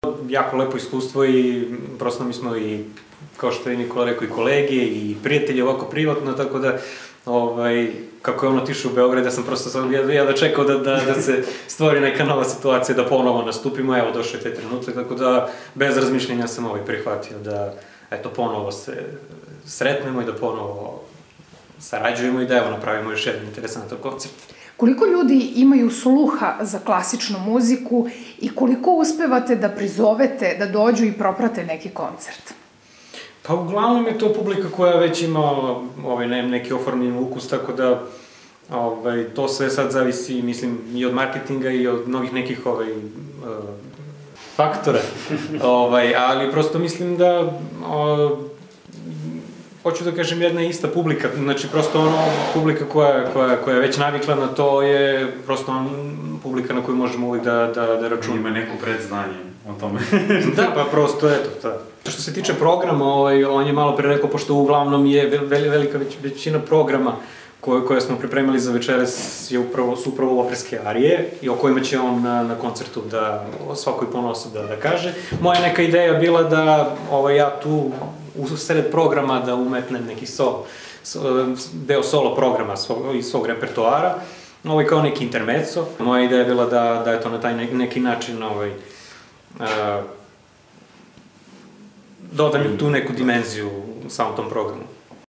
Jako lepo iskustvo i prosto mi smo i, kao što je Nikola rekao, i kolege i prijatelji ovako privatno, tako da kako je on otišao u Beograd, ja sam prosto da čekao da se stvori neka nova situacija, da ponovo nastupimo, evo došao je taj trenutak, tako da bez razmišljenja sam prihvatio da eto ponovo se sretnemo i da ponovo sarađujemo i da evo napravimo još jedan interesantan koncert. Koliko ljudi imaju sluha za klasičnu muziku i koliko uspevate da prizovete da dođu i proprate neki koncert? Pa uglavnom je to publika koja već ima neki oformljen ukus, tako da to sve sad zavisi, mislim, i od marketinga i od mnogih nekih faktora, ali prosto mislim da hoću da kažem jedna ista publika, znači prosto publika koja je već navikla na to je prosto publika na koju možemo uvijek da računamo. Ima neko predznanje o tome. Da, pa prosto eto, da. Što se tiče programa, on je malo pre rekao, pošto uglavnom je velika većina programa koje smo pripremali za večeras su upravo operske arije i o kojima će on na koncertu da svakoj ponosu da kaže. Moja neka ideja bila da ja tu u sred programa da umetnem neki deo solo programa iz svog repertoara, kao neki intermezzo. Moja ideja je bila da je to na taj neki način dodam tu neku dimenziju u samom tom programu.